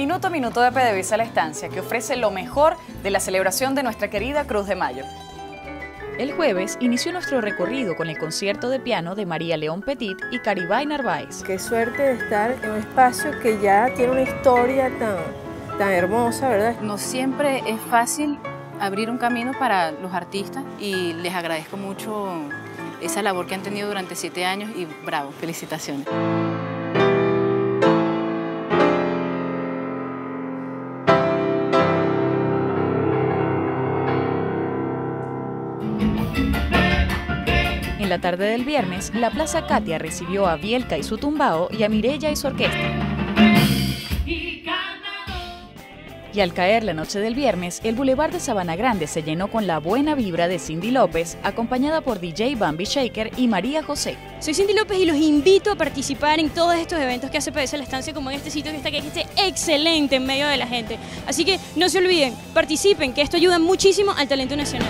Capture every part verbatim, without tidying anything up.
Minuto a Minuto de PDVSA La Estancia, que ofrece lo mejor de la celebración de nuestra querida Cruz de Mayo. El jueves inició nuestro recorrido con el concierto de piano de María León Petit y Caribay Narváez. Qué suerte de estar en un espacio que ya tiene una historia tan, tan hermosa, ¿verdad? No siempre es fácil abrir un camino para los artistas y les agradezco mucho esa labor que han tenido durante siete años y bravo, felicitaciones. En la tarde del viernes, la Plaza Katia recibió a Bielka y su tumbao y a Mireya y su orquesta. Y al caer la noche del viernes, el Boulevard de Sabana Grande se llenó con la buena vibra de Cindy López, acompañada por D J Bambi Shaker y María José. Soy Cindy López y los invito a participar en todos estos eventos que hace PDVSA La Estancia, como en este sitio que está aquí, que esté excelente en medio de la gente. Así que no se olviden, participen, que esto ayuda muchísimo al talento nacional.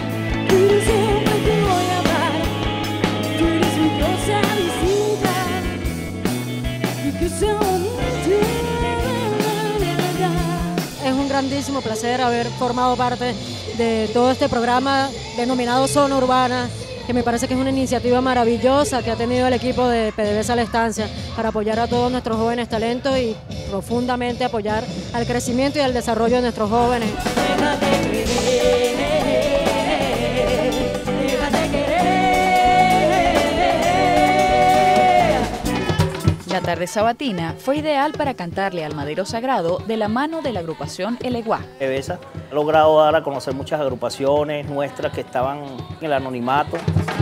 Es un grandísimo placer haber formado parte de todo este programa denominado Zona Urbana, que me parece que es una iniciativa maravillosa que ha tenido el equipo de PDVSA La Estancia para apoyar a todos nuestros jóvenes talentos y profundamente apoyar al crecimiento y al desarrollo de nuestros jóvenes. La tarde sabatina fue ideal para cantarle al Madero Sagrado de la mano de la agrupación El Eguá. PDVSA ha logrado dar a conocer muchas agrupaciones nuestras que estaban en el anonimato.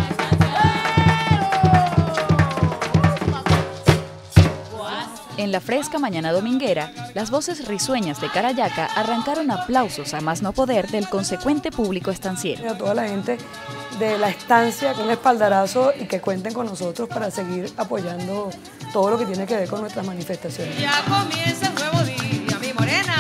En la fresca mañana dominguera, las voces risueñas de Carayaca arrancaron aplausos a más no poder del consecuente público estanciero. A toda la gente de la estancia, con un espaldarazo y que cuenten con nosotros para seguir apoyando todo lo que tiene que ver con nuestras manifestaciones. Ya comienza el nuevo día, mi morena.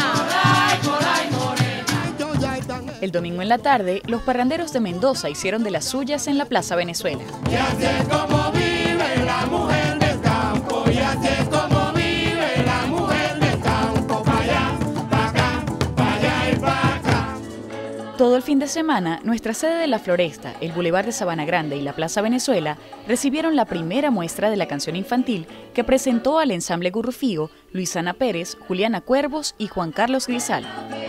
El domingo en la tarde, los parranderos de Mendoza hicieron de las suyas en la Plaza Venezuela. Y así es como vive la mujer del campo, y así es como vive la mujer del campo, para allá, para acá, para allá y para acá. Todo el fin de semana, nuestra sede de La Floresta, el Boulevard de Sabana Grande y la Plaza Venezuela recibieron la primera muestra de la canción infantil que presentó al ensamble Gurrufío, Luisana Pérez, Juliana Cuervos y Juan Carlos Grisal.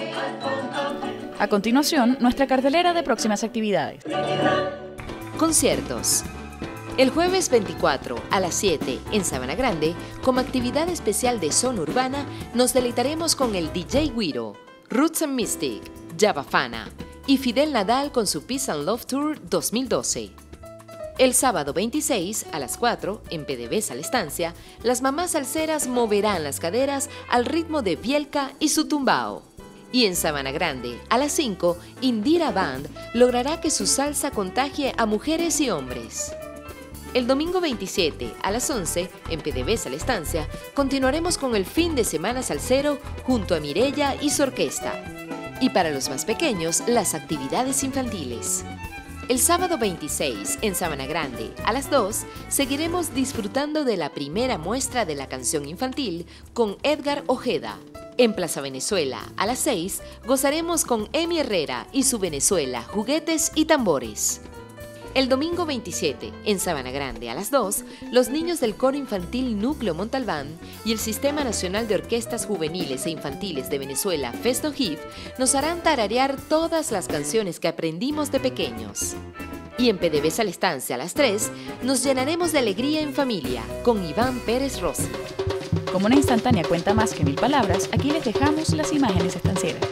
A continuación, nuestra cartelera de próximas actividades. Conciertos. El jueves veinticuatro a las siete en Sabana Grande, como actividad especial de Zona Urbana, nos deleitaremos con el D J Guiro, Roots and Mystic, Java Fana y Fidel Nadal con su Peace and Love Tour dos mil doce. El sábado veintiséis a las cuatro en PDVSA La Estancia, las mamás salseras moverán las caderas al ritmo de Bielka y su tumbao. Y en Sabana Grande, a las cinco, Indira Band logrará que su salsa contagie a mujeres y hombres. El domingo veintisiete, a las once, en PDVSA La Estancia, continuaremos con el fin de semana salsero junto a Mireya y su orquesta. Y para los más pequeños, las actividades infantiles. El sábado veintiséis, en Sabana Grande, a las dos, seguiremos disfrutando de la primera muestra de la canción infantil con Edgar Ojeda. En Plaza Venezuela, a las seis, gozaremos con Emi Herrera y su Venezuela, juguetes y tambores. El domingo veintisiete, en Sabana Grande, a las dos, los niños del Coro Infantil Núcleo Montalbán y el Sistema Nacional de Orquestas Juveniles e Infantiles de Venezuela, Festo G I F, nos harán tararear todas las canciones que aprendimos de pequeños. Y en PDVSA La Estancia, a las tres, nos llenaremos de alegría en familia con Iván Pérez Rossi. Como una instantánea cuenta más que mil palabras, aquí les dejamos las imágenes estancieras.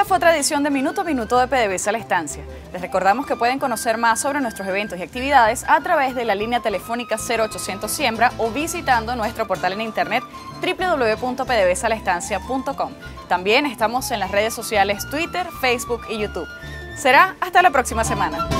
fue otra edición de Minuto a Minuto de PDVSA La Estancia. Les recordamos que pueden conocer más sobre nuestros eventos y actividades a través de la línea telefónica cero ochocientos Siembra o visitando nuestro portal en internet doble u doble u doble u punto p d v s a la estancia punto com. También estamos en las redes sociales Twitter, Facebook y YouTube. Será hasta la próxima semana.